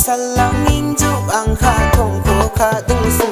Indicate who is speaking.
Speaker 1: salangin ju ang kha thong ko kha dung su